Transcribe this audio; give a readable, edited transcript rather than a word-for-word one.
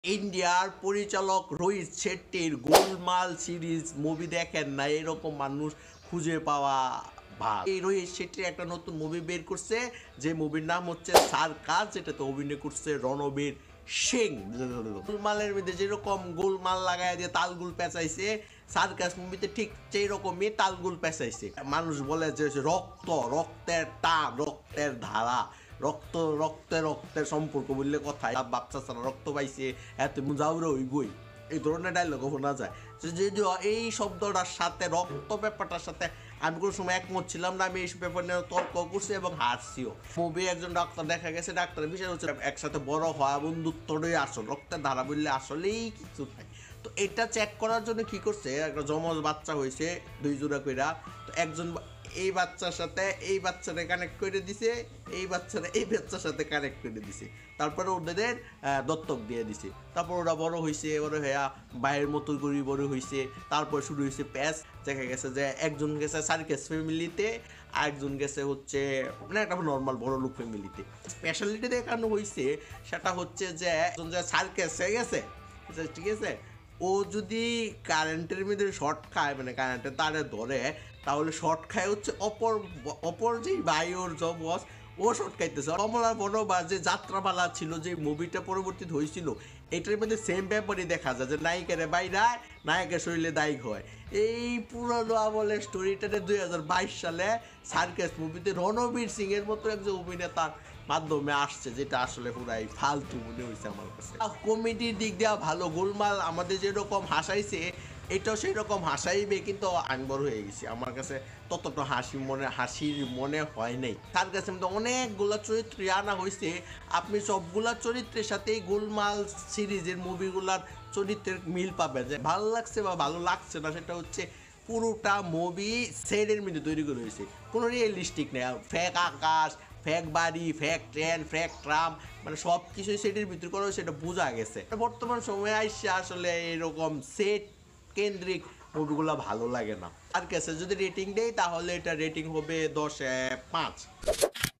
ইন্ডিয়ার পরিচালক রোহিত শেট্টির গোলমাল সিরিজ মুভি দেখেন না এরকম মানুষ খুঁজে পাওয়া ভাগ। এই রোহিত শেট্টির একটা নতুন মুভি বের করছে, যে মুভির নাম হচ্ছে সার্কাস, যেটাতে অভিনয় করছে রণবীর সিং। গোলমালের মধ্যে যেরকম গোলমাল লাগাই দিয়ে তালগুল পেঁচাইছে, সার্কাস মুভিতে ঠিক সেই রকমই তালগুল পেঁচাইছে। মানুষ বলে যে রক্তের টান, রক্তের ধারা, রক্তের সম্পর্ক বললে কথায় বাচ্চা ছাড়া রক্ত পাইছে এত মুজাউরে হইবই, এই ধরনের ডায়লগও শোনা যায়। যদিও এই শব্দটার সাথে রক্ত ব্যাপারটার সাথে আমি কোনো সময় একমত ছিলাম না। আমি এই ব্যাপার নিয়ে তর্ক করছি এবং হারছিও। মুভি একজন ডাক্তার দেখা গেছে, ডাক্তারের বিষয় হচ্ছে একসাথে বড় হওয়া, বন্ধুত্বটাই আসল, রক্তের ধারা বললে আসলেই কিছু নাই। তো এটা চেক করার জন্য কি করছে, একটা জমজ বাচ্চা হয়েছে 2 জোড়া কইরা, তো একজন এই বাচ্চার সাথে এই বাচ্চাটা কানেক্ট করে দিছে, এই বাচ্চাটা এই বাচ্চার সাথে কানেক্ট করে দিছে, তারপরে ওদের দত্তক দিয়ে দিছে। তারপর ওরা বড় হয়েছে, বড় হইয়া বাইরের মতো করে বড় হয়েছে। তারপর শুরু হয়েছে প্যাচ। দেখা গেছে যে একজন গেছে সার্কাস ফ্যামিলিতে, আরেকজন গেছে হচ্ছে মানে একটা নর্মাল বড় লোক ফ্যামিলিতে। স্পেশালিটি দেখানো হয়েছে সেটা হচ্ছে যে একজন যে সার্কাসে গেছে, ঠিক আছে, ও যদি কারেন্টের মধ্যে শর্ট খায়, মানে কারেন্টের তারে ধরে, তাহলে শর্ট খায় হচ্ছে অপর যেই ভাই ওর বস, ও শর্ট খাইতেছে। কমলার বনবা যে যাত্রাপালা ছিল, যে মুভিটা পরবর্তীতে হয়েছিল, এটার মধ্যে সেম ব্যাপারই দেখা যায় যে নায়িকার বাইরে নায়কের শরীরে দায়িক হয়। এই পুরনো আমলের স্টোরিটাতে 2022 সালে সার্কাস মুভিতে রণবীর সিং এর মতো একজন অভিনেতার মাধ্যমে আসছে, যেটা আসলে পুরাই ফালতু মনে হয়েছে আমার কাছে। কমেডির দিক দিয়ে ভালো, গোলমাল আমাদের যেরকম হাসাইছে এটাও সেই রকম হাসাইবে, কিন্তু আমি বড় হয়ে গেছি, আমার কাছে ততটা হাসির মনে হয় নাই। তার কাছে অনেকগুলো চরিত্র আনা হয়েছে, আপনি সবগুলা চরিত্রের সাথেই গোলমাল সিরিজের মুভিগুলার চরিত্রের মিল পাবেন। যে ভালো লাগছে বা ভালো লাগছে না সেটা হচ্ছে পুরোটা মুভি সেটের মধ্যে তৈরি করে হয়েছে, কোনো রিয়েলিস্টিক নেই। ফেক আকাশ, ফেক বাড়ি, ফেক ট্রেন, ফেক ট্রাম, মানে সব কিছুই সেটের ভিতরে করা হয়েছে, এটা বোঝা গেছে। বর্তমান সময়ে আসছে আসলে এরকম সেট কেন্দ্রিক মুভিগুলো ভালো লাগে না। আর কাছে যদি রেটিং দেয় তাহলে এটা রেটিং হবে 10-এ 5।